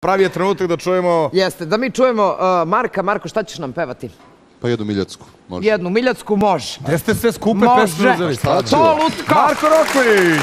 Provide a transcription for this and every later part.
pravi je trenutak da čujemo... Jeste, da mi čujemo Marka. Marko, šta ćeš nam pevati? Pa jednu Miljacku, može. Jednu Miljacku može. Gde ste sve skupe pesme uzeli? To lutka! Marko Roklić!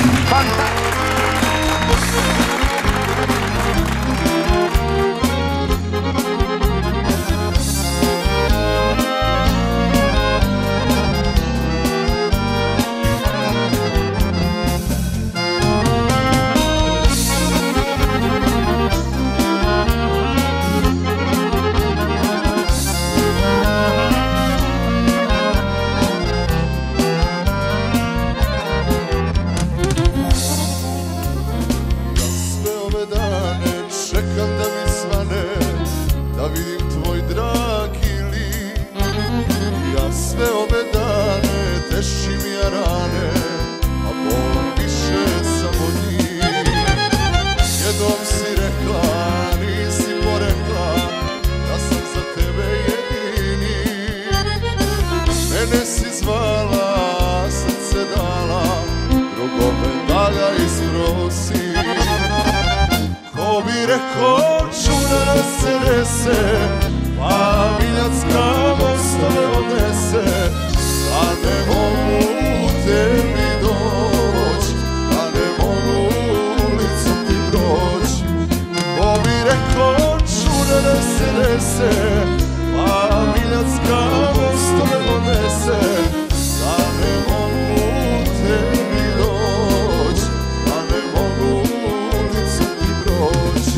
Čekam da mi svane, da vidim tvoj dragi lik. Ja sve ove dane tešim ja rane, a bolom više samo njih. Jednom si rekla, nisi porekla, da sam za tebe jedini. Mene si zvala, srce dala, drugome da ga isprosi. Ko bi rekao čuna da se nese, pa Miljacka mostove odnese, da ne mogu tebi doć, da ne mogu ulicom ti proć. Ko bi rekao čuna da se nese, pa Miljacka mostove odnese, da ne mogu tebi doć, da ne mogu ulicom ti proć.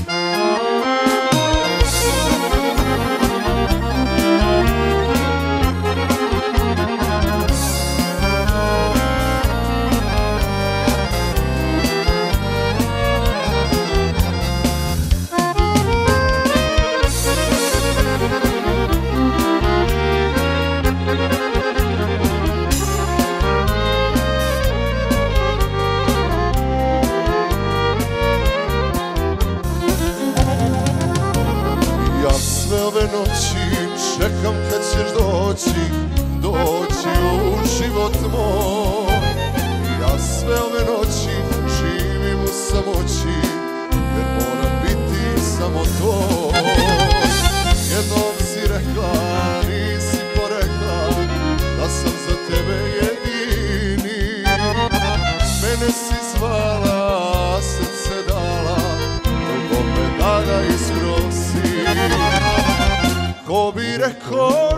Sve ove noći čekam kad ćeš doći, doći u život moj. Ja sve ove noći živim u samoći, jer moram biti samo to. Jednom si rekla, nisi porekla, da sam za tebe jedini. Mene si zvala, srce dala, drugome da ga isprosi. Ko bi rekao